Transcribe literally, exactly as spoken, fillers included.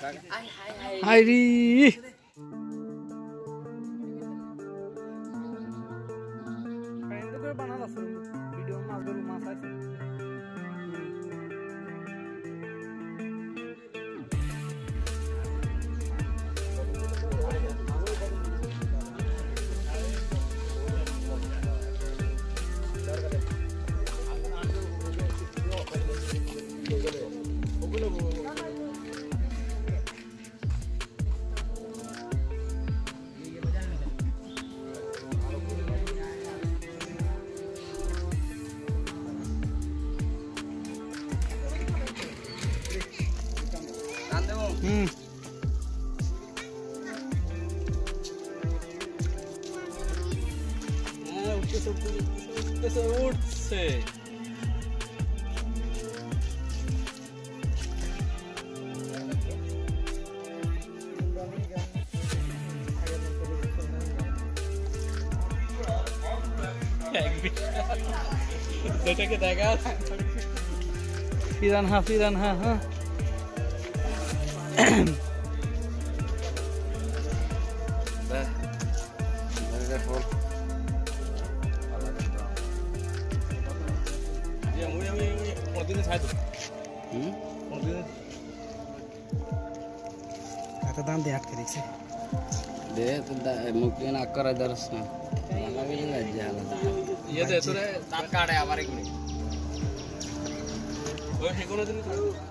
হাই রে ফ্রেন্ড করে বানালা ভিডিও মাছ ধরু মাছ আছে Hmm. Ah, usted se usted se urce. Deja que te hagas. Piranha, piranha, ha. Ya, muy muy muy. ¿Cómo tienes algo? ¿Mm? ¿Cómo tienes? Kata dalam dia ke diksi. Dia tu dah mungkin akar ada rasnya. Mana bila aja lah. Iya deh, tu deh. Tak ada apa lagi ni. Oh, hekor tu ni.